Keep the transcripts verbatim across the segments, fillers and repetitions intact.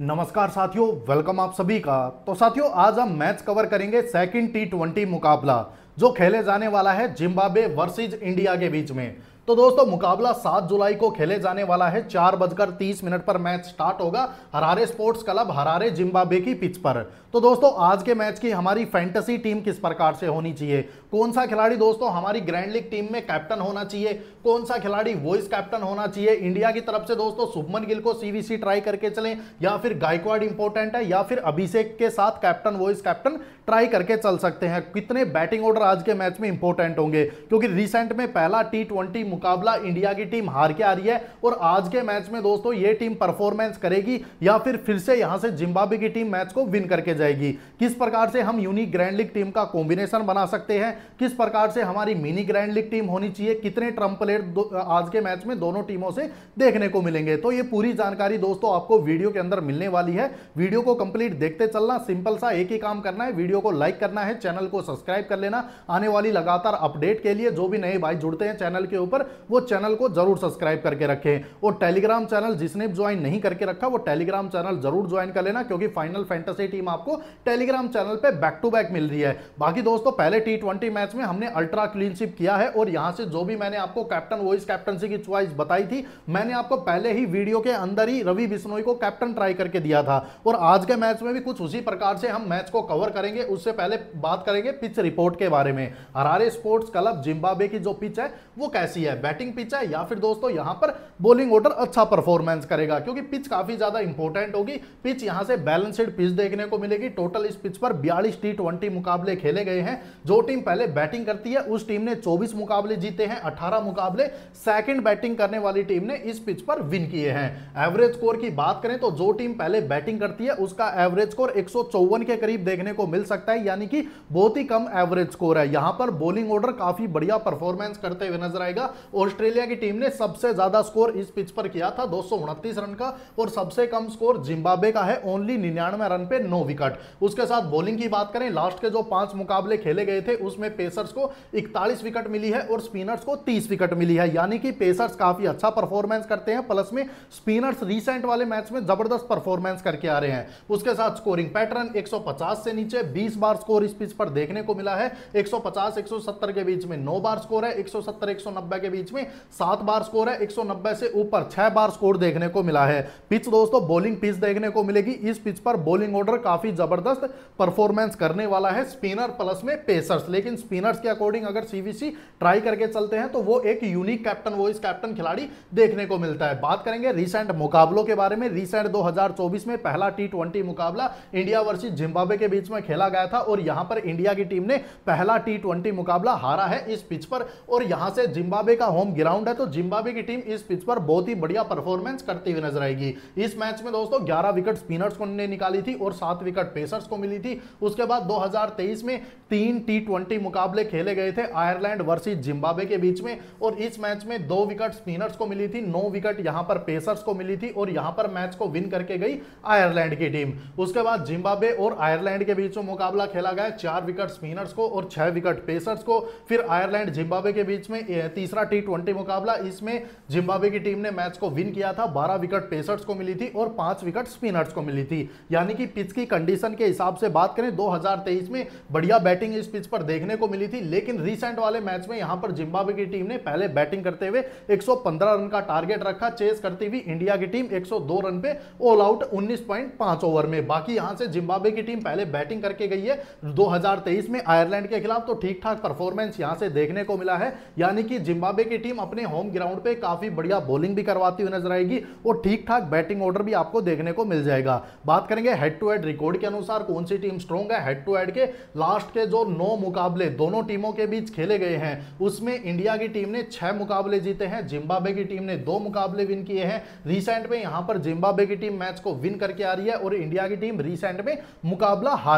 नमस्कार साथियों, वेलकम आप सभी का। तो साथियों, आज हम मैच कवर करेंगे सेकंड टी ट्वेंटी मुकाबला जो खेले जाने वाला है जिम्बाब्वे वर्सेस इंडिया के बीच में। तो दोस्तों, मुकाबला सात जुलाई को खेले जाने वाला है। चार बजकर तीस मिनट पर मैच स्टार्ट होगा Harare sports club Harare Zimbabwe की पिच पर। तो दोस्तों, आज के मैच की हमारी फैंटेसी टीम किस प्रकार से होनी चाहिए, कौन सा खिलाड़ी दोस्तों हमारी ग्रैंड लीग टीम में कैप्टन होना चाहिए, कौन सा खिलाड़ी वॉइस कैप्टन होना चाहिए। इंडिया की तरफ से दोस्तों शुभमन गिल को सीवीसी ट्राई करके चलें या फिर गायकवाड इंपॉर्टेंट है या फिर अभिषेक के साथ कैप्टन वॉइस कैप्टन ट्राई करके चल सकते हैं। कितने बैटिंग ऑर्डर आज के मैच में इंपॉर्टेंट होंगे, क्योंकि रिसेंट में पहला टी ट्वेंटी मुकाबला इंडिया की टीम हार के आ रही है और आज के मैच में दोस्तों ये टीम परफॉर्मेंस करेगी या फिर फिर से यहां से जिम्बाब्वे की टीम मैच को विन करके जाएगी। किस प्रकार से हम यूनिक ग्रैंड लीग टीम का कॉम्बिनेशन बना सकते हैं, किस प्रकार से हमारी मिनी ग्रैंड लीग टीम होनी चाहिए, कितने ट्रम्प प्लेयर आज के मैच में दोनों टीमों से देखने को मिलेंगे। तो ये पूरी जानकारी दोस्तों आपको वीडियो के अंदर मिलने वाली है। वीडियो को कंप्लीट देखते चलना, सिंपल सा एक ही काम करना है, वीडियो को लाइक करना है, चैनल को सब्सक्राइब कर लेना। आने वाली लगातार अपडेट के लिए जो भी नए भाई जुड़ते हैं चैनल के ऊपर, वो चैनल को जरूर सब्सक्राइब करके रखें। और टेलीग्राम चैनल जिसने ज्वाइन नहीं करके रखा वो टेलीग्राम चैनल जरूर ज्वाइन कर लेना, क्योंकि फाइनल फैंटेसी टीम आपको टेलीग्राम चैनल पे बैक टू बैक मिल रही है। बाकी दोस्तों, पहले टी ट्वेंटी मैच में हमने अल्ट्रा क्लीन स्वीप किया है और यहां से जो भी मैंने आपको कैप्टन वॉइस कैप्टनसी की चॉइस बताई थी, मैंने आपको पहले ही वीडियो के अंदर ही रवि बिश्नोई को कैप्टन ट्राई करके दिया था। और आज के मैच में भी कुछ उसी प्रकार से हम मैच को कवर करेंगे। उससे पहले बात करेंगे पिच रिपोर्ट के बारे में। हरारे स्पोर्ट्स क्लब जिम्बाब्वे की जो पिच है वो कैसी है, बैटिंग पिच है या फिर दोस्तों यहां पर बॉलिंग ऑर्डर अच्छा परफॉर्मेंस करेगा, क्योंकि पिच काफी ज्यादा इंपॉर्टेंट होगी। पिच यहां से बैलेंस्ड पिच देखने को मिलेगी। टोटल इस पिच पर बयालीस टी ट्वेंटी मुकाबले खेले गए हैं। जो टीम पहले बैटिंग करती है उस टीम ने चौबीस मुकाबले जीते हैं, अठारह मुकाबले सेकंड बैटिंग करने वाली टीम ने इस पिच पर विन किए हैं। एवरेज स्कोर की बात करें तो जो टीम पहले बैटिंग करती है उसका एवरेज स्कोर एक सौ चौवन के करीब देखने को मिल सकता है, यानी कि बहुत ही कम एवरेज स्कोर है। यहां पर बॉलिंग ऑर्डर काफी बढ़िया परफॉर्मेंस करते हुए नजर आएगा। ऑस्ट्रेलिया की टीम ने सबसे ज्यादा स्कोर इस पिच पर किया था दो सौ उनतीस रन का, और सबसे कम स्कोर जिम्बाब्वे का है ओनली निन्यानवे रन पे नौ विकेट। उसके साथ बॉलिंग की बात करें, लास्ट के जो पांच मुकाबले खेले गए थे उसमें पेसर्स को इकतालीस विकेट मिली है और स्पिनर्स को तीस विकेट मिली है, यानी कि पेसर्स काफी अच्छा परफॉर्मेंस करते हैं, प्लस में स्पिनर्स रिसेंट वाले मैच में जबरदस्त परफॉर्मेंस करके आ रहे हैं। उसके साथ स्कोरिंग पैटर्न एक सौ पचास से नीचे बीस बार स्कोर इस पिच पर देखने को मिला है। एक सौ पचास एक सौ सत्तर के बीच में नौ बार स्कोर है, एक सौ सत्तर एक सौ नब्बे के बीच में सात बार स्कोर है, एक सौ नब्बे से ऊपर छह बार स्कोर देखने को मिला है। पिच दोस्तों बॉलिंग पिच देखने को मिलेगी। इस पिच पर बॉलिंग ऑर्डर काफी जबरदस्त परफॉर्मेंस करने वाला है, स्पिनर प्लस में पेसर्स। लेकिन स्पिनर्स के अकॉर्डिंग अगर सीवीसी ट्राई करके चलते हैं तो वो एक यूनिक कैप्टन वॉइस कैप्टन खिलाड़ी देखने को मिलता है। बात करेंगे रिसेंट मुकाबलों के बारे में। रिसेंट दो हज़ार चौबीस में पहला टी ट्वेंटी मुकाबला इंडिया वर्सेस जिम्बाब्वे के बीच में खेला गया था और यहां पर इंडिया की टीम ने पहला टी ट्वेंटी मुकाबला हारा है इस पिच पर। और यहां से जिम्बाब्वे का होम ग्राउंड है, तो जिम्बाब्वे की टीम इस पिच पर बहुत ही बढ़िया परफॉर्मेंस करती हुई नजर आएगी। इस मैच में दोस्तों ग्यारह विकेट स्पिनर्स को ने निकाली थी और सात विकेट पेसर्स को मिली थी। उसके बाद दो हज़ार तेईस में तीन टी ट्वेंटी मुकाबले खेले गए थे आयरलैंड वर्सेस जिम्बाब्वे के बीच में, और इस मैच में दो विकेट स्पिनर्स को मिली थी, नौ विकेट यहां पर पेसर्स को मिली थी और यहां पर मैच को विन करके गई आयरलैंड की टीम। उसके बाद जिम्बाब्वे और आयरलैंड के बीच में मुकाबला खेला गया, चार विकेट स्पिनर्स को और छह विकेट पेसर्स को। फिर आयरलैंड जिम्बाब्वे के बीच में तीसरा टी ट्वेंटी मुकाबला, इसमें जिम्बाब्वे की टीम ने मैच को विन किया था, बारह विकेट पेसर्स को मिली थी और पांच विकेट स्पिनर्स को मिली थी। यानी कि पिच की कंडीशन के हिसाब से बात करें दो हज़ार तेईस में बढ़िया बैटिंग इस पिच पर देखने को मिली थी। लेकिन रिसेंट वाले मैच में यहां पर जिम्बाब्वे की टीम ने पहले बैटिंग करते हुए एक सौ पंद्रह रन का टारगेट रखा, चेस करती हुई इंडिया की टीम एक सौ दो रन पे ऑल आउट उन्नीस पॉइंट पाँच ओवर में। बाकी यहां से जिम्बाब्वे की टीम पहले बैटिंग करके गई है दो हज़ार तेईस में आयरलैंड के खिलाफ, तो ठीक ठाक परफॉर्मेंस यहां से देखने को मिला है। यानी कि जिम्बाब्वे की टीम अपने होम ग्राउंड पे काफी बढ़िया बॉलिंग भी करवाती हुई नजर आएगी और ठीक ठाक बैटिंग ऑर्डर भी आपको देखने को मिल जाएगा। बात करेंगे हेड टू हेड रिकॉर्ड के अनुसार कौन सी टीम स्ट्रॉन्ग है। हेड टू हेड के लास्ट के जो नौ मुकाबले दोनों टीमों के बीच खेले गए हैं उसमें इंडिया की टीम ने छह मुकाबले जीते हैं, जिम्बाब्वे की टीम ने दो मुकाबले विन किए हैं। रिसेंट में यहां पर जिम्बाब्वे की टीम मैच को विन करके आ रही है और इंडिया की टीम रिसेंट में मुकाबला हार के आ रही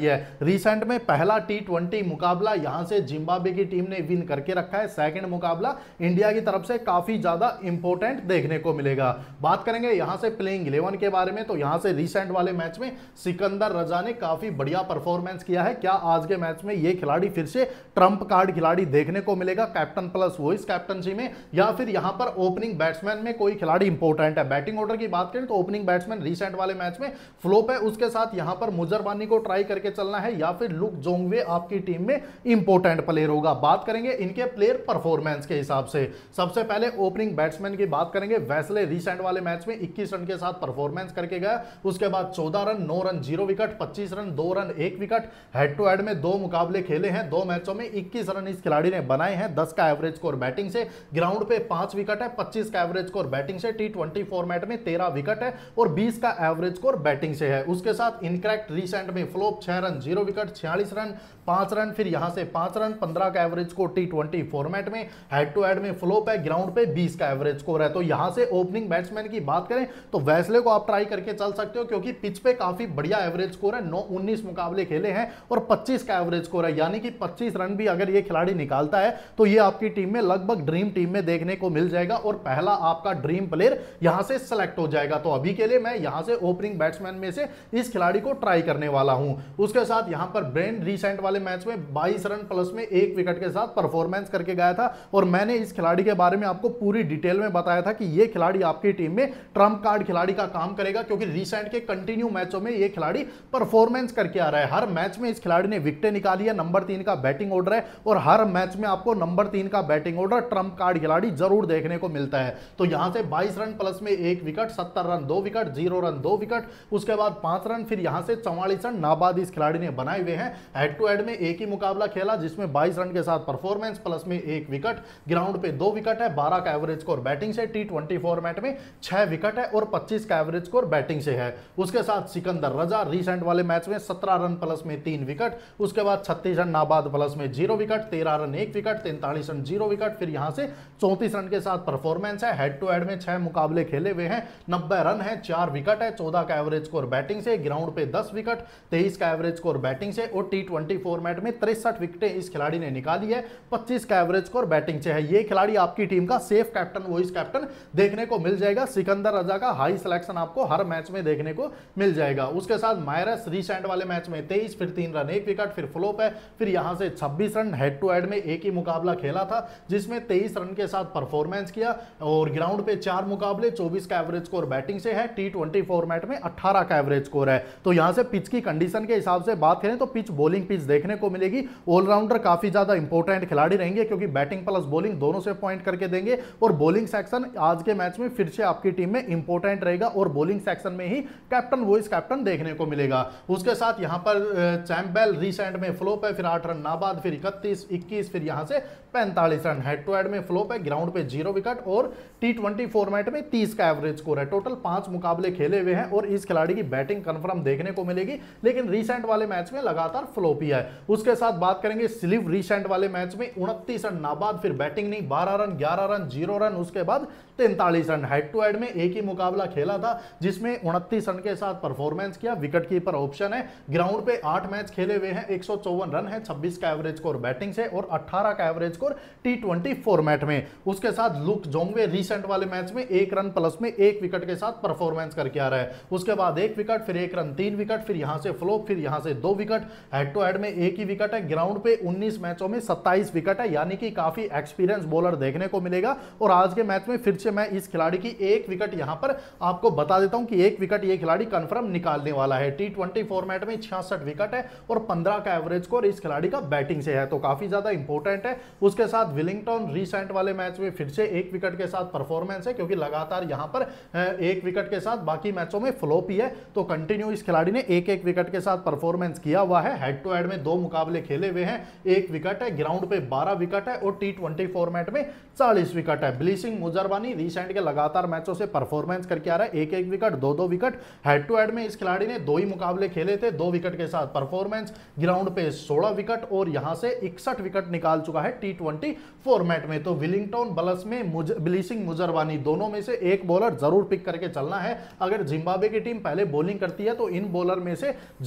है। रिसेंट में पहला टी ट्वेंटी मुकाबला यहां से जिम्बाब्वे की टीम ने विन करके रखा है। सेकंड मुकाबला इंडिया की तरफ से काफी ज्यादा इंपॉर्टेंट देखने को मिलेगा। बात करेंगे यहां से प्लेइंग इलेवन के बारे में, तो यहां से रिसेंट वाले मैच में सिकंदर रजा ने काफी बढ़िया परफॉर्मेंस किया है। क्या आज के मैच में यह खिलाड़ी फिर से ट्रंप कार्ड खिलाड़ी देखने को मिलेगा कैप्टन प्लस वॉइस कैप्टनसी में, या फिर यहां पर ओपनिंग बैट्समैन में कोई खिलाड़ी इंपॉर्टेंट है? बैटिंग ऑर्डर की बात करें तो ओपनिंग बैट्समैन रिसेंट वाले मैच में फ्लोप है, उसके साथ यहां पर मुजरबानी को ट्राई करके चलना है, या फिर लुक जोंगवे आपकी टीम में इंपॉर्टेंट प्लेयर होगा। बात करेंगे इनके प्लेयर परफॉर्मेंस के हिसाब से। सबसे पहले ओपनिंग बैट्समैन की बात करेंगे। वेस्ले रिसेंट वाले मैच में इक्कीस रन के साथ परफॉर्मेंस करके गया, उसके बाद चौदह रन, नौ रन, जीरो विकेट, पच्चीस रन, दो रन, एक विकेट। हेड टू हेड में दो मुकाबले खेले हैं, दो मैचों में इक्कीस रन इस खिलाड़ी ने बनाए हैं, दस का एवरेज स्कोर बैटिंग से। ग्राउंड पे पांच विकेट है, पच्चीस का एवरेज स्कोर बैटिंग से। टी ट्वेंटी फॉर्मेट में तेरह विकेट है और बीस का एवरेज स्कोर बैटिंग से है। उसके साथ इनकरेक्ट रिसेंट में फ्लोप छह रन, जीरो विकेट, छियालीस रन, पांच रन, फिर यहां से पांच रन, पंद्रह का average score T twenty format में। हेड टू हेड में फ्लोप है, ग्राउंड पे बीस का एवरेज स्कोर है। तो यहां से ओपनिंग बैट्समैन की बात करें तो वेस्ले को आप ट्राई करके चल सकते हो, क्योंकि पिच पे काफी बढ़िया एवरेज स्कोर है। नौ उन्नीस मुकाबले खेले हैं और पच्चीस का एवरेज स्कोर है, यानी कि पच्चीस रन भी अगर ये खिलाड़ी निकालता है तो ये आपकी टीम में लगभग ड्रीम टीम में देखने को मिल जाएगा और पहला आपका ड्रीम प्लेयर यहां से सेलेक्ट हो जाएगा। तो अभी के लिए मैं यहां से ओपनिंग बैट्समैन में से इस खिलाड़ी को ट्राई करने वाला हूं। उसके साथ यहां पर ब्रेन रिसेंट वाले मैच में बाईस रन प्लस में एक विकेट के साथ परफॉर्मेंस करके गया था और मैंने इस खिलाड़ी के बारे में आपको पूरी डिटेल में बताया था कि यह खिलाड़ी आपकी टीम में ट्रम्प कार्ड खिलाड़ी का काम करेगा, क्योंकि रिसेंट के कंटिन्यू मैचों में यह खिलाड़ी परफॉर्मेंस करके आ रहा है। हर मैच में इस खिलाड़ी ने विकेटें निकाली है, नंबर तीन का बैटिंग ऑर्डर है और हर मैच में आपको नंबर तीन का बैटिंग ऑर्डर ट्रम्प कार्ड खिलाड़ी जरूर देखने को मिलता है। तो यहां से बाईस रन प्लस में एक विकेट, सत्तर रन दो विकेट, जीरो रन दो विकेट, उसके बाद पांच रन, फिर यहां से चौवालीस रन नाबाद इस खिलाड़ी ने बनाए हुए हैं। हेड टू हेड में एक ही मुकाबला खेला जिसमें बाईस रन के साथ परफॉर्मेंस प्लस में एक विकेट, ग्राउंड पे दो विकेट है, बारह का एवरेज स्कोर बैटिंग से। टी ट्वेंटी फॉर्मेट में छह विकेट है और पच्चीस का एवरेज स्कोर बैटिंग से है। उसके साथ सिकंदर रजा रिसेंट वाले मैच में सत्रह रन प्लस में तीन विकेट, उसके बाद छत्तीस रन नाबाद प्लस में जीरो विकेट, तेरह रन एक विकेट, तैंतालीस रन जीरो विकेट, फिर यहां से चौंतीस रन के साथ परफॉर्मेंस है। हेड टू हेड में छह मुकाबले खेले हुए हैं, नब्बे रन है, चार विकेट है, चौदह का एवरेज स्कोर बैटिंग से, ग्राउंड पे दस विकेट, तेईस का एवरेज स्कोर बैटिंग से और टी ट्वेंटी फॉर्मेट में तिरसठ विकेटें इस खिलाड़ी ने निकाली है, पच्चीस का एवरेज स्कोर बैटिंग से है। ये खिलाड़ी आपकी टीम का सेफ कैप्टन वॉइस कैप्टन देखने को मिल जाएगा। सिकंदर रजा का हाई सिलेक्शन आपको हर मैच में देखने को मिल जाएगा। उसके साथ मायरस रिसेंट वाले मैच में तेईस, फिर तीन रन एक विकेट, फिर फ्लोप है, फिर यहां से छब्बीस रन। हेड टू हेड में एक ही मुकाबला खेला था जिसमें तेईस रन के साथ परफॉर्मेंस किया और ग्राउंड पे चार मुकाबले, चौबीस का एवरेज स्कोर बैटिंग से है। टी ट्वेंटी फॉर्मेट में अठारह का एवरेज स्कोर है। तो यहां से पिच की कंडीशन के हिसाब से बात करें तो पिच बॉलिंग पिच देखने को मिलेगी। ऑलराउंडर काफी ज्यादा इंपॉर्टेंट खिलाड़ी रहेंगे, क्योंकि बैटिंग प्लस बॉलिंग दोनों से पॉइंट करके देंगे और बॉलिंग सेक्शन आज के मैच में फिर से आपकी टीम में इंपॉर्टेंट रहेगा और बॉलिंग सेक्शन में ही कैप्टन वॉइस कैप्टन देखने को मिलेगा। उसके साथ यहां पर चैंपबेल रिसेंट में फ्लोप है, फिर आठ रन नाबाद, फिर इकतीस, इक्कीस, फिर यहां से पैंतालीस रन। हेड टू हेड में फ्लोप है, ग्राउंड पे जीरो विकेट और टी ट्वेंटी फॉर्मेट में तीस का एवरेज स्कोर है। टोटल पांच मुकाबले खेले हुए हैं और इस खिलाड़ी की बैटिंग कंफर्म देखने को मिलेगी, लेकिन रिसेंट वाले मैच में लगातार फ्लोप ही है। उसके साथ बात करेंगे स्लिव रिसेंट वाले मैच में उनतीस रन नाबाद, फिर बैटिंग नहीं, बारह रन, ग्यारह रन, जीरो रन, उसके बाद तैंतालीस रन। हेड टू हेड में एक ही मुकाबला खेला था जिसमें उनतीस रन के साथ परफॉर्मेंस किया, विकेट कीपर ऑप्शन है। ग्राउंड पे आठ मैच खेले हुए हैं, एक सौ चौवन रन है, छब्बीस का एवरेज स्कोर बैटिंग से और अठारह का average score T twenty format में। उसके साथ लुक जोंगवे रिसेंट वाले मैच में एक रन प्लस में एक विकेट के साथ परफॉर्मेंस करके आ रहा है। उसके बाद एक विकेट, फिर एक रन, तीन विकेट, फिर यहां से फ्लोप, फिर यहां से दो विकेट। हेड टू हेड में एक ही विकेट है, ग्राउंड पे उन्नीस मैचों में सत्ताईस विकेट है, यानी कि काफी एक्सपीरियंस बॉलर देखने को मिलेगा। और आज के मैच में फिर से मैं इस खिलाड़ी की एक विकेट यहां पर आपको बता देता हूं कि एक विकेट ये खिलाड़ी कंफर्म निकालने वाला है। टी ट्वेंटी फॉर्मेट में छियासठ विकेट है और पंद्रह का एवरेज स्कोर इस खिलाड़ी का बैटिंग से है, तो काफी ज्यादा इंपॉर्टेंट है। उसके साथ विलिंगटन रिसेंट वाले मैच में फिर से एक विकेट के साथ परफॉर्मेंस है, क्योंकि लगातार यहां पर एक विकेट के साथ बाकी मैचों में फ्लॉप ही है, तो कंटिन्यू इस खिलाड़ी ने एक एक विकेट के साथ परफॉर्मेंस किया हुआ है। हेड टू हेड में दो मुकाबले खेले हुए हैं, एक विकेट है, ग्राउंड पे बारह विकेट है और टी ट्वेंटी फॉर्मेट में चालीस विकेट है। ब्लीसिंग मुजरबानी रिसेंट के लगातार मैचों से परफॉर्मेंस करके आ रहा है, एक एक विकेट, दो दो विकेट। हेड टू हेड में इस खिलाड़ी ने दो ही मुकाबले खेले थे, दो विकेट के साथ परफॉर्मेंस, ग्राउंड पे सोलह विकेट और यहां से इकसठ विकेट निकाल चुका है टी ट्वेंटी फॉर्मेट में। तो विलिंगटन बलस में मुज, ब्लीसिंग मुजरबानी दोनों में से एक बॉलर जरूर पिक करके चलना है। अगर जिम्बाब्वे की टीम पहले बॉलिंग करती है तो इन बॉलर में से जरूर आपको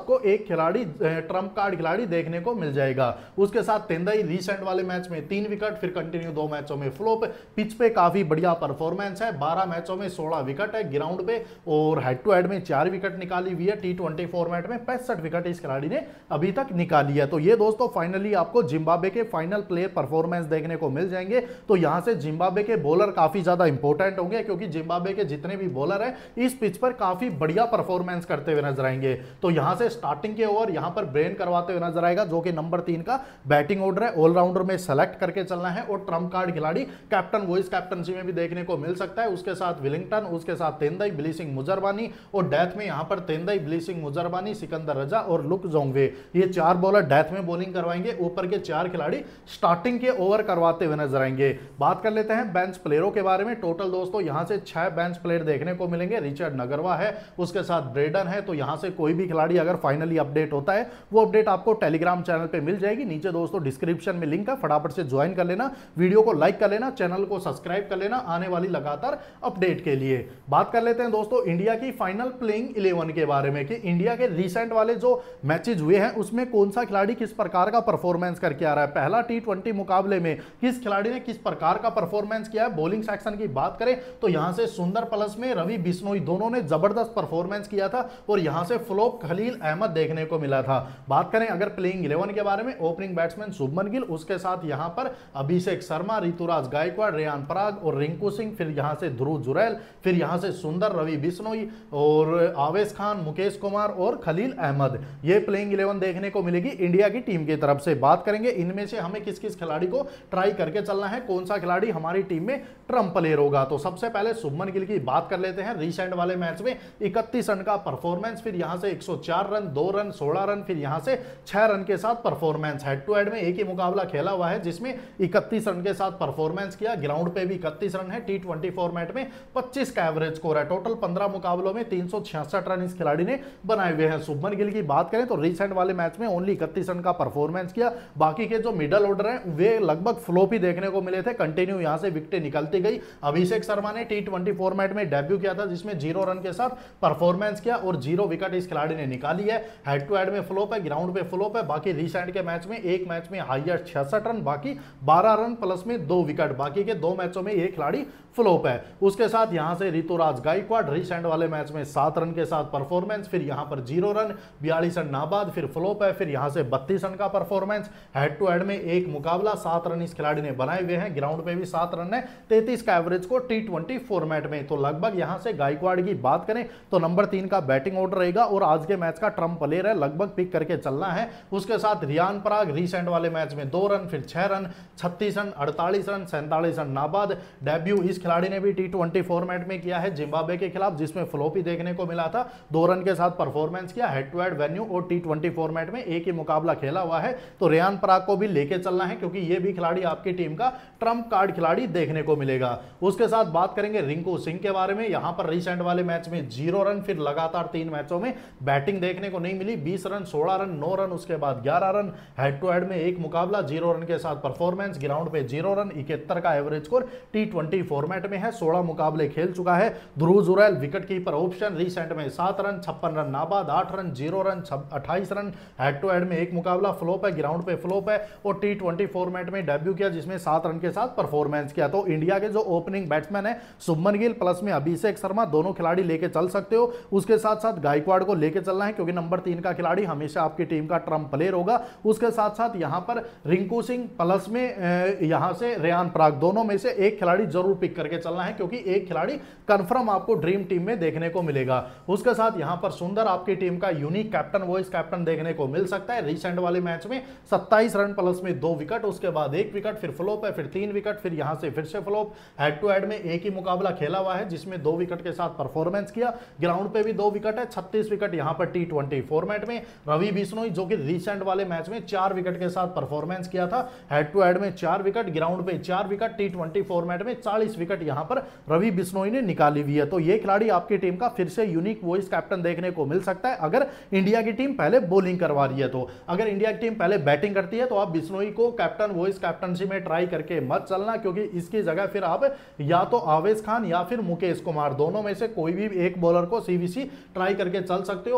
आपको एक खिलाड़ी ट्रम्प कार्ड खिलाड़ी देखने को मिल जाएगा। उसके साथ तेंदई रिसेंट वाले मैच में तीन विकेट, फिर कंटिन्यू दो मैचों में फ्लॉप। पिच पे काफी बढ़िया परफॉर्मेंस है, बारह मैचों में सोलह विकेट है ग्राउंड पे, और हेड टू हेड में चार विकेट निकाली हुई है। टी ट्वेंटी फॉर्मेट में पैंसठ विकेट इस खिलाड़ी ने अभी तक निकाली है। तो ये दोस्तों फाइनली आपको जिम्बाब्वे के फाइनल प्लेयर परफॉर्मेंस देखने को मिल जाएंगे। तो यहां से जिम्बाब्वे के बॉलर काफी ज्यादा इंपॉर्टेंट होंगे, क्योंकि जिम्बाब्वे के जितने भी बॉलर हैं इस पिच पर काफी बढ़िया परफॉर्मेंस करते हुए नजर आएंगे। तो यहां से स्टार्टिंग के ओवर यहां पर ब्रेन करवाते हुए नजर आएगा, जो कि नंबर तीन का बैटिंग ऑर्डर है। ऑलराउंडर में सेलेक्ट करके चलना है, और ट्रम्प कार्ड खिलाड़ी कैप्टन वॉइस कैप्टनसी में भी देखने को मिल सकता है। उसके साथ विलिंगटन, उसके साथ तेंदई, ब्लीसिंग मुजरबानी, और डेथ में यहां पर तेंदई, ब्लीसिंग मुजरबानी, सिकंदर रजा और लुक जोंगवे, ये चार बॉलर डेथ में बॉलिंग करवाएंगे। ऊपर के चार खिलाड़ी स्टार्टिंग के ओवर करवाते हुए नजर आएंगे। बात कर लेते हैं बेंच प्लेयरों के बारे में। टोटल दोस्तों यहां से छह बेंच प्लेयर देखने को मिलेंगे। रिचर्ड नगरवा है, उसके साथ ब्रेडन है। तो यहां से कोई भी खिलाड़ी अगर फाइनली अपडेट होता है, वो अपडेट आपको टेलीग्राम चैनल पे मिल जाएगी। नीचे दोस्तों डिस्क्रिप्शन में लिंक है, फटाफट से ज्वाइन कर लेना, वीडियो को लाइक कर लेना, चैनल को सब्सक्राइब कर लेना आने वाली लगातार अपडेट के लिए। बात कर लेते हैं दोस्तों इंडिया की फाइनल प्लेइंग इलेवन के बारे में, कि इंडिया के रिसेंट वाले जो मैचेज हुए हैं उसमें कौन सा खिलाड़ी किस प्रकार का परफॉर्मेंस करके आ रहा है। पहला टी ट्वेंटी मुकाबले में किस खिलाड़ी ने किस प्रकार का परफॉर्मेंस किया है। बॉलिंग सेक्शन की बात करें तो यहां से सुंदर प्लस में रवि बिश्नोई दोनों ने जबरदस्त परफॉर्मेंस किया था, और यहां से फ्लॉप खलील अहमद देखने को मिला था। बात करें अगर प्लेइंग इलेवन के बारे में, ओपनिंग बैट्समैन शुभमन गिल, उसके साथ यहां पर अभिषेक शर्मा, ऋतुराज गायकवाड़, रेयान पराग और रिंकू सिंह, फिर यहां से ध्रुव जुरैल, फिर यहां से सुंदर, रवि बिश्नोई और आवेश खान, मुकेश कुमार और खलील अहमद, ये प्लेइंग इलेवन देखने को मिलेगी इंडिया की टीम की तरफ से। बात करेंगे इनमें से हमें किस किस खिलाड़ी को ट्राई करके चलना है, कौन सा खिलाड़ी हमारी टीम में ट्रम्प प्लेयर होगा। तो सबसे पहले शुभमन गिल की बात कर लेते हैं। रिसेंट वाले मैच में इकतीस रन का परफॉर्मेंस, फिर यहां से एक सौ चार रन, दो रन, सोलह रन, फिर यहां से छह रन के साथ परफॉर्मेंस। हेड टू हेड में एक ही मुकाबला खेला हुआ है जिसमें इकतीस रन के साथ परफॉर्मेंस किया। ग्राउंड पे भी इकतीस रन है। टी ट्वेंटी फॉर्मेट में पच्चीस का एवरेज स्कोर है। टोटल पंद्रह मुकाबलों में तीन सौ छियासठ रन इस खिलाड़ी ने बनाए हुए हैं। शुभमन गिल की बात करें तो रिसेंट वाले मैच में ओनली इकतीस रन का परफॉर्मेंस किया। बाकी के जो मिडल ऑर्डर हैं वे लगभग फ्लॉप ही देखने को मिले थे, कंटिन्यू यहां से विकेटें निकलती गई। अभिषेक शर्मा ने टी ट्वेंटी फॉर्मेट में डेब्यू किया था, जिसमें जीरो रन के साथ परफॉर्मेंस किया और जीरो विकेट इस खिलाड़ी ने निकाली है। हेड टू हेड में फ्लॉप है, ग्राउंड पे फ्लॉप है। बाकी रिसेंट के मैच में एक मैच में हाईएस्ट छियासठ रन, बाकी बारह रन प्लस में दो विकेट, बाकी के दो मैचों में ये खिलाड़ी फ्लॉप है। उसके साथ यहां से ऋतुराज गायकवाड़ रिसेंट वाले मैच में सात रन के साथ परफॉर्मेंस, फिर यहां पर जीरो रन, बयालीस रन नाबाद, फिर फ्लॉप है। फिर यहां से बत्तीस रन का परफॉर्मेंस। हेड टू हेड में एक मुकाबला, सात रन इस खिलाड़ी ने बनाए हुए हैं। ग्राउंड पे भी सात रन है, तैंतीस का एवरेज को टी ट्वेंटी फॉर्मेट में। तो लगभग यहां से गायकवाड़ की बात करें तो नंबर तीन का बैटिंग ऑर्डर रहेगा, और आज के मैच का ट्रम्प प्लेयर है, लगभग पिक करके चलना है। उसके साथ रियान पराग रिसेंट वाले मैच में दो रन, फिर छह रन, छत्तीस रन, अड़तालीस रन, सैंतालीस रन नाबाद। डेब्यू इस खिलाड़ी ने भी टी ट्वेंटी फॉर्मेट में किया है जिम्बाब्वे के खिलाफ, जिसमें फ्लॉप ही देखने को मिला था। दो रन के साथ परफॉर्मेंस किया। हेड टू हेड वेन्यू और टी ट्वेंटी फॉर्मेट में एक ही मुकाबला खेला हुआ है। तो रियान पराग को भी लेके चलना है, क्योंकि ये भी खिलाड़ी आपकी टीम का ट्रम्प कार्ड खिलाड़ी देखने को मिलेगा। उसके साथ बात करेंगे रिंकू सिंह के बारे में। यहां पर रिसेंट वाले मैच में जीरो रन, फिर लगातार तीन मैचों में बैटिंग देखने को नहीं मिली। बीस रन, सोलह रन, नौ रन, उसके बाद ग्यारह रन। हेड टू हेड में एक मुकाबला, जीरो रन के साथ परफॉर्मेंस, ग्राउंड पे जीरो रन, इकहत्तर का average score T twenty format में है। सोलह मुकाबले खेल चुका है। Dhruv Jurel wicket keeper option, recent में सात रन, छप्पन रन नाबाद, आठ रन, जीरो रन, अट्ठाईस रन। हेड टू हेड में एक मुकाबला, फ्लॉप है, ग्राउंड पे फ्लॉप है, और टी ट्वेंटी फॉर्मेट में डेब्यू किया, जिसमें सात रन के साथ परफॉर्मेंस किया। तो इंडिया के जो ओपनिंग बैट्समैन है शुभमन गिल प्लस में अभिषेक शर्मा, दोनों खिलाड़ी लेके चल सकते हो। उसके साथ साथ गायकवाड़ को लेके चलना है, क्योंकि नंबर तीन का खिलाड़ी हमेशा आपकी टीम का ट्रम्प प्लेयर होगा। उसके साथ साथ यहां पर रिंकू सिंह प्लस में यहां से रेयान पराग, दोनों में से एक खिलाड़ी जरूर पिक करके चलना है, क्योंकि एक खिलाड़ी कंफर्म आपको ड्रीम टीम में देखने को मिलेगा। उसके साथ यहां पर सुंदर आपकी टीम का यूनिक कैप्टन वॉइस कैप्टन देखने को मिल सकता है। रिसेंट वाले मैच में सत्ताईस रन प्लस में दो विकेट, उसके बाद एक विकेट, फिर फ्लॉप है, फिर तीन विकेट, फिर यहां से फिर से फ्लॉप। हेड टू हेड में एक ही मुकाबला खेला हुआ है, जिसमें दो विकेट के साथ परफॉर्मेंस किया। ग्राउंड पे भी दो विकेट है, छत्तीस विकेट यहां पर टी ट्वेंटी फॉर्मेट में। रवि बिश्नोई जो कि रिसेंट वाले मैच में चार विकेट के साथ परफॉर्मेंस किया था। हेड टू हेड में चार विकेट, ग्राउंड पे चार विकेट, टी ट्वेंटी फॉर्मेट में चालीस विकेट यहां पर रवि बिश्नोई ने निकाली हुई है। तो ये खिलाड़ी आपकी टीम का फिर से यूनिक वॉइस कैप्टन देखने को मिल सकता है, अगर इंडिया की टीम पहले बॉलिंग करवा रही है। तो अगर इंडिया की टीम पहले बैटिंग करती है तो आप बिश्नोई को कैप्टन वॉइस कैप्टनसी में ट्राई करके मत चलना, क्योंकि इसकी जगह फिर आप या तो आवेश खान या फिर मुकेश कुमार, दोनों में से कोई भी एक बॉलर को सीवीसी ट्राई करके चल सकते हो। आवेश खान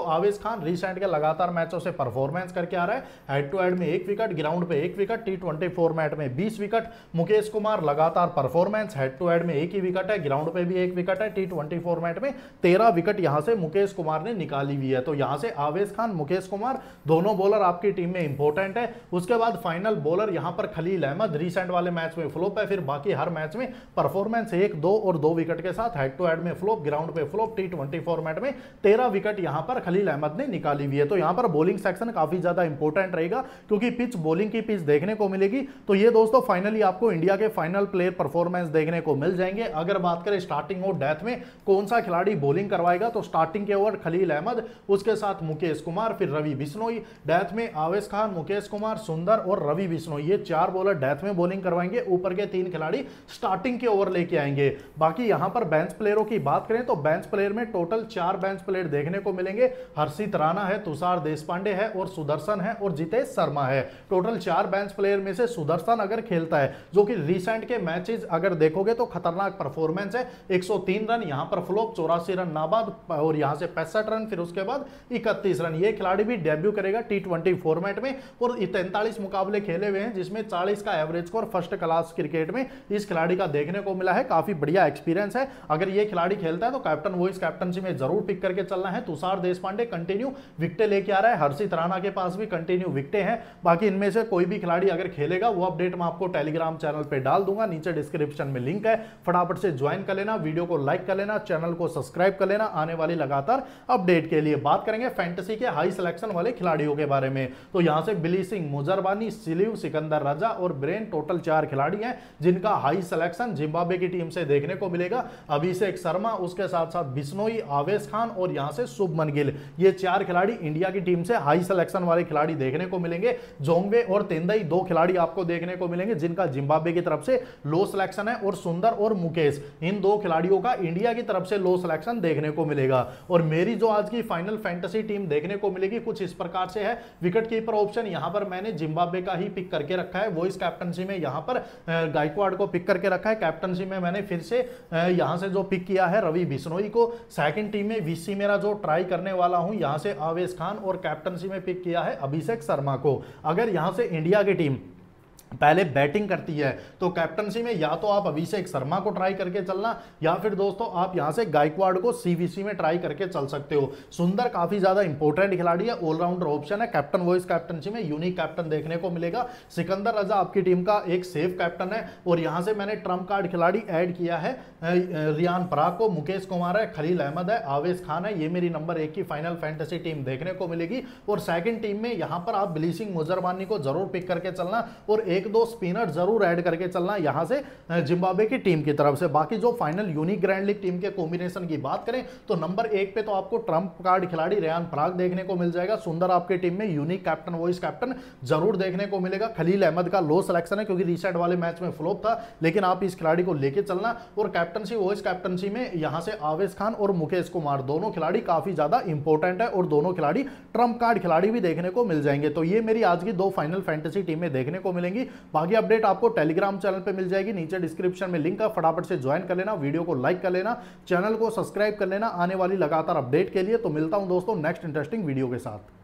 खान रिसेंट के लगातार मैचों से परफॉर्मेंस करके आ रहा है, हेड टू हेड में एक विकेट, ग्राउंड पे एक विकेट, टी ट्वेंटी फॉर्मेट में बीस विकेट। मुकेश कुमार लगातार परफॉर्मेंस, हेड टू हेड में एक ही विकेट है, ग्राउंड पे भी एक विकेट है, टी ट्वेंटी फॉर्मेट में तेरह विकेट यहां से मुकेश कुमार ने निकाली हुई है। तो यहां से आवेश खान, मुकेश कुमार दोनों बॉलर आपकी टीम में इंपॉर्टेंट है। उसके बाद फाइनल बॉलर यहां पर खलील अहमद, रिसेंट वाले मैच में फ्लॉप है, फिर बाकी हर मैच में परफॉर्मेंस एक, दो और दो विकेट के साथ, हेड टू हेड में फ्लॉप, ग्राउंड पे फ्लॉप, टी ट्वेंटी फॉर्मेट में तेरह विकेट यहां पर खलील अहमद ने निकाली हुई है। तो यहां पर बॉलिंग सेक्शन काफी ज्यादा इंपॉर्टेंट रहेगा क्योंकि पिच बॉलिंग की पिच देखने को मिलेगी। तो ये दोस्तों फाइनली आपको इंडिया के फाइनल प्लेयर परफॉर्मेंस देखने को मिल जाएंगे। अगर बात करें स्टार्टिंग और डेथ में कौन सा खिलाड़ी बॉलिंग करवाएगा, तो स्टार्टिंग के ओवर खलील अहमद, उसके साथ मुकेश कुमार, फिर रवि बिश्नोई, डेथ में आवेश खान, मुकेश कुमार, सुंदर और रवि बिश्नोई, ये चार बॉलर डेथ में बॉलिंग करवाएंगे। ऊपर के तीन खिलाड़ी स्टार्टिंग के ओवर लेके आएंगे। बाकी यहां पर बेंच प्लेयरों की बात करें तो बेंच प्लेयर में टोटल चार बेंच प्लेयर देखने को मिलेंगे। हर्षित राणा है, तुषार देशपांडे है और सुदर्शन है और जितेश शर्मा है। टोटल चार बेंच प्लेयर में से सुदर्शन अगर खेलता है, जो कि रिसेंट के मैचेस अगर देखोगे तो खतरनाक परफॉर्मेंस है, एक सौ तीन रन यहां पर फ्लॉप, चौरासी रन नाबाद और यहां से पैंसठ रन, फिर उसके बाद इकतीस रन। ये खिलाड़ी भी डेब्यू करेगा टी ट्वेंटी फॉर्मेट में और तैंतालीस मुकाबले खेले हुए हैं जिसमें चालीस का average score first class cricket में इस खिलाड़ी का देखने को मिला है। काफी बढ़िया एक्सपीरियंस है। अगर ये खिलाड़ी खेलता है तो कैप्टन वॉइस कैप्टनसी में जरूर पिक करके चलना है। तुषार देशपांडे कंटिन्यू विकेट लेके आ रहा है, हर्षित राणा के पास भी कंटिन्यू विकेटें हैं। बाकी इनमें से कोई भी खिलाड़ी अगर खेलेगा वो अपडेट मैं आपको टेलीग्राम चैनल पे डाल दूंगा, नीचे डिस्क्रिप्शन में लिंक है, फटाफट से ज्वाइन कर लेना, वीडियो को लाइक कर लेना, चैनल को सब्सक्राइब कर लेना आने वाली लगातार अपडेट के लिए। बात करेंगे फैंटेसी के हाई सिलेक्शन वाले खिलाड़ियों के बारे में, तो यहां से बिली सिंह, मुजरबानी, सिलीव, सिकंदर रजा और ब्रेन, टोटल चार खिलाड़ी हैं जिनका हाई सिलेक्शन जिम्बाब्वे की टीम से देखने को मिलेगा। अभिषेक शर्मा, उसके साथ साथ बिश्नोई, आवेश खान और यहां से शुभमन गिल, ये चार खिलाड़ी इंडिया की टीम से हाई सिलेक्शन वाले खिलाड़ी देखने को मिलेंगे। जोंगवे और तेंदई दो खिलाड़ी आपको देखने को मिलेंगे जिनका जिम्बाब्वे की तरफ से लो सिलेक्शन है, और सुंदर और मुकेश, इन दो खिलाड़ियों का इंडिया की तरफ से लो सिलेक्शन देखने को मिलेगा। और मेरी जो आज की फाइनल फैंटेसी टीम देखने को मिलेगी कुछ इस प्रकार से है। विकेट कीपर ऑप्शन यहां पर मैंने जिम्बाब्वे का ही पिक करके रखा है, वॉइस कैप्टनसी में यहां पर गायकवाड़ को पिक करके रखा है। कैप्टनसी में मैंने फिर से यहां से जो पिक किया है रवि बिश्नोई को। सेकंड टीम में वीसी मेरा जो ट्राई करने वाला हूं यहां से आवेश खान, और कैप्टनसी में पिक किया है अभिषेक शर्मा को। अगर यहां से इंडिया की टीम पहले बैटिंग करती है तो कैप्टनसी में या तो आप अभिषेक शर्मा को ट्राई करके चलना, या फिर दोस्तों आप यहां से गायकवाड़ को सीवीसी में ट्राई करके चल सकते हो। सुंदर काफी ज्यादा इंपॉर्टेंट खिलाड़ी है, ऑलराउंडर ऑप्शन है, कैप्टन वॉइस कैप्टनसी में यूनिक कैप्टन देखने को मिलेगा। सिकंदर रजा आपकी टीम का एक सेफ कैप्टन है, और यहां से मैंने ट्रम्प कार्ड खिलाड़ी ऐड किया है रियान पराग को। मुकेश कुमार है, खलील अहमद है, आवेश खान है, ये मेरी नंबर एक की फाइनल फैंटेसी टीम देखने को मिलेगी। और सेकंड टीम में यहां पर आप बिली सिंह, मुजरबानी को जरूर पिक करके चलना, और एक दो स्पिनर जरूर ऐड करके चलना यहां से जिम्बाब्वे की टीम की तरफ से। बाकी जो final unique grand league team के कॉम्बिनेशन की बात करें तो नंबर एक पे तो आपको ट्रम्प कार्ड खिलाड़ी रेयान पराग देखने को मिल जाएगा। सुंदर आपके टीम में यूनिक कैप्टन, वॉइस कैप्टन जरूर देखने को मिलेगा। खलील अहमद का लो सिलेक्शन है क्योंकि रीसेट वाले मैच में फ्लॉप था, लेकिन आप इस खिलाड़ी को लेके चलना। और कैप्टनसी, वॉइस कैप्टनसी में यहां से आवेश खान और मुकेश कुमार दोनों खिलाड़ी काफी ज्यादा इंपॉर्टेंट है, और दोनों खिलाड़ी ट्रम्प कार्ड खिलाड़ी भी देखने को मिल जाएंगे। तो ये मेरी आज की दो फाइनल फैंटेसी टीमें देखने को मिलेंगी। बाकी अपडेट आपको टेलीग्राम चैनल पे मिल जाएगी, नीचे डिस्क्रिप्शन में लिंक है, फटाफट से ज्वाइन कर लेना, वीडियो को लाइक कर लेना, चैनल को सब्सक्राइब कर लेना आने वाली लगातार अपडेट के लिए। तो मिलता हूं दोस्तों नेक्स्ट इंटरेस्टिंग वीडियो के साथ।